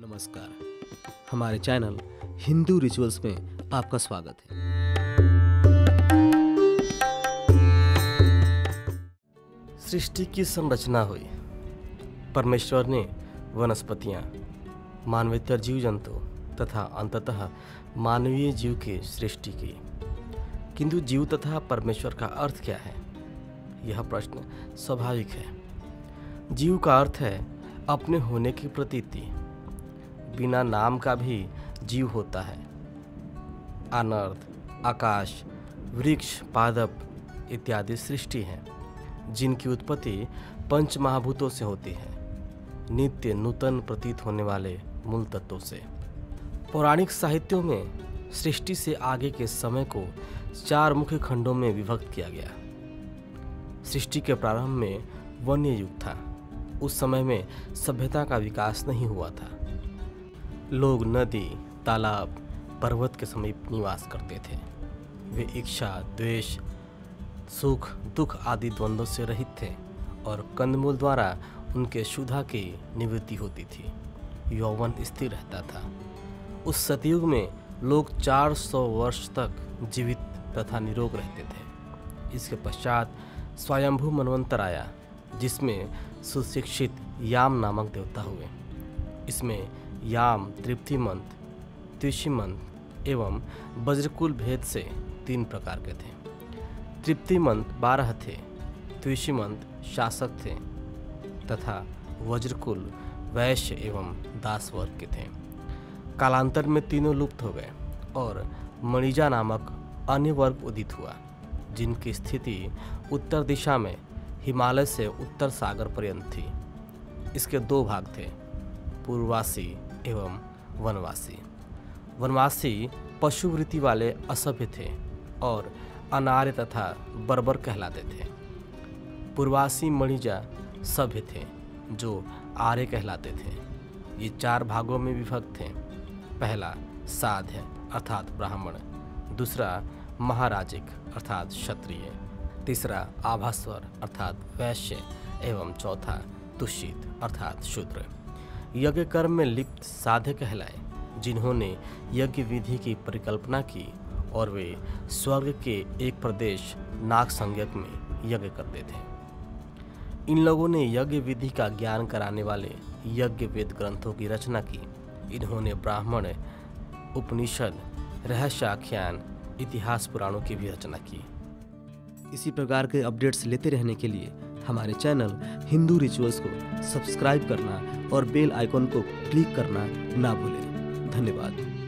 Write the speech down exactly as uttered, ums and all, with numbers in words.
नमस्कार, हमारे channel Hindu rituals में आपका स्वागत है। सृष्टि की संरचना हुई। परमेश्वर ने वनस्पतियाँ, मानवेतर जीव जंतु तथा अंततः मानवीय जीव की सृष्टि की। किंतु जीव तथा परमेश्वर का अर्थ क्या है? यह प्रश्न स्वाभाविक है। जीव का अर्थ है अपने होने की प्रतीति। बिना नाम का भी जीव होता है। अनर्थ, आकाश, वृक्ष, पादप इत्यादि सृष्टि हैं, जिनकी उत्पत्ति पंच महाभूतों से होती है, नित्य नूतन प्रतीत होने वाले मूल तत्वों से। पौराणिक साहित्यों में सृष्टि से आगे के समय को चार मुख्य खंडों में विभक्त किया गया। सृष्टि के प्रारंभ में वन्य युग था। उस समय में सभ्यता का विकास नहीं हुआ था। लोग नदी, तालाब, पर्वत के समीप निवास करते थे। वे इच्छा, द्वेष, सुख, दुख आदि द्वंद्वों से रहित थे और कंदमूल द्वारा उनके क्षुधा की निवृत्ति होती थी। यौवन स्थिर रहता था। उस सतयुग में लोग चार सौ वर्ष तक जीवित तथा निरोग रहते थे। इसके पश्चात स्वयंभू मनवंतर आया, जिसमें सुशिक्षित याम नामक देवता हुए। इसमें याम तृप्तिमंत, त्विषीमंत एवं वज्रकुल भेद से तीन प्रकार के थे। तृप्तिमंत बारह थे, त्विषीमंत शासक थे तथा वज्रकुल वैश्य एवं दास वर्ग के थे। कालांतर में तीनों लुप्त हो गए और मणिजा नामक अन्य वर्ग उदित हुआ, जिनकी स्थिति उत्तर दिशा में हिमालय से उत्तर सागर पर्यंत थी। इसके दो भाग थे, पूर्ववासी एवं वनवासी। वनवासी पशुवृत्ति वाले असभ्य थे और अनार्य तथा बर्बर कहलाते थे। पूर्ववासी मणिजा सभ्य थे, जो आर्य कहलाते थे। ये चार भागों में विभक्त थे। पहला साध्य अर्थात ब्राह्मण, दूसरा महाराजिक अर्थात क्षत्रिय, तीसरा आभास्वर अर्थात वैश्य एवं चौथा तुषित अर्थात शूद्र। यज्ञ कर्म में लिप्त साध्य कहलाए, जिन्होंने यज्ञ विधि की परिकल्पना की और वे स्वर्ग के एक प्रदेश नाग संज्ञक में यज्ञ करते थे। इन लोगों ने यज्ञ विधि का ज्ञान कराने वाले यज्ञ वेद ग्रंथों की रचना की। इन्होंने ब्राह्मण, उपनिषद, रहस्याख्यान, इतिहास पुराणों की भी रचना की। इसी प्रकार के अपडेट्स लेते रहने के लिए हमारे चैनल हिंदू रिचुअल्स को सब्सक्राइब करना और बेल आइकॉन को क्लिक करना ना भूलें। धन्यवाद।